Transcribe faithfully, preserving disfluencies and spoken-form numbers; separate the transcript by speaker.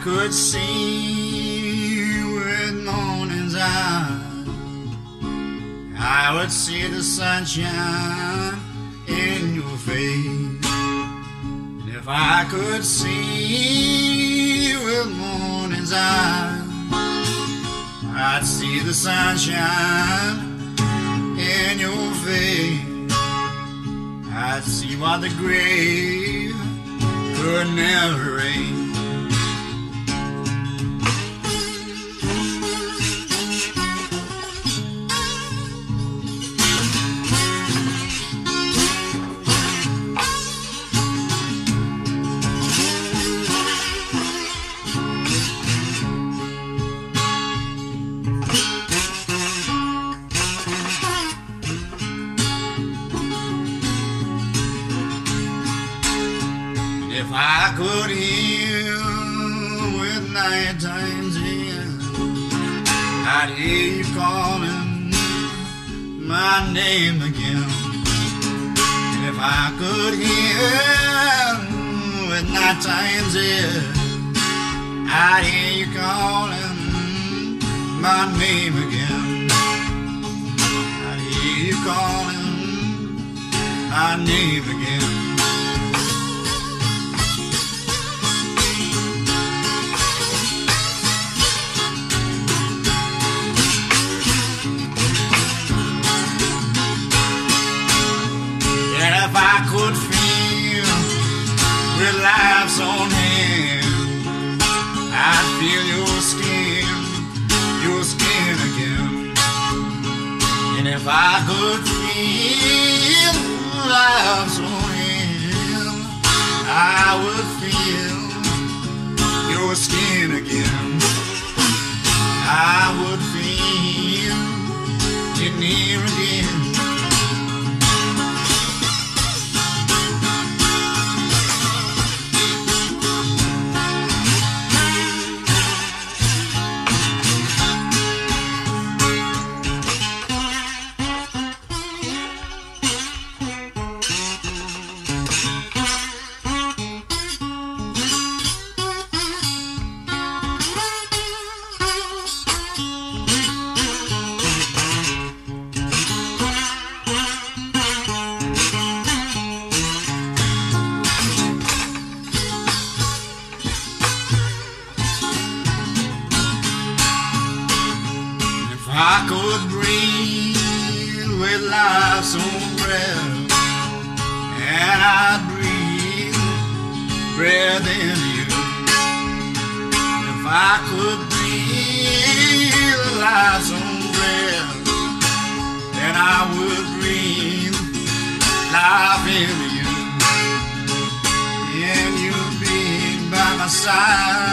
Speaker 1: could see with morning's eyes, I would see the sunshine in your face. And if I could see with morning's eyes, I'd see the sunshine in your face. I'd see what the grave could never rain. If I could hear with night times in, I'd hear you calling my name again. And if I could hear with night times in, I'd hear you calling my name again. I'd hear you calling my name again. If I could feel with life's own hand, I'd feel your skin, your skin again. And if I could feel life's own hand, I would feel your skin again. I would feel you near again. I could breathe with life's own breath, and I'd breathe breath into you. If I could breathe with life's own breath, then I would breathe life into you. And you'd be by my side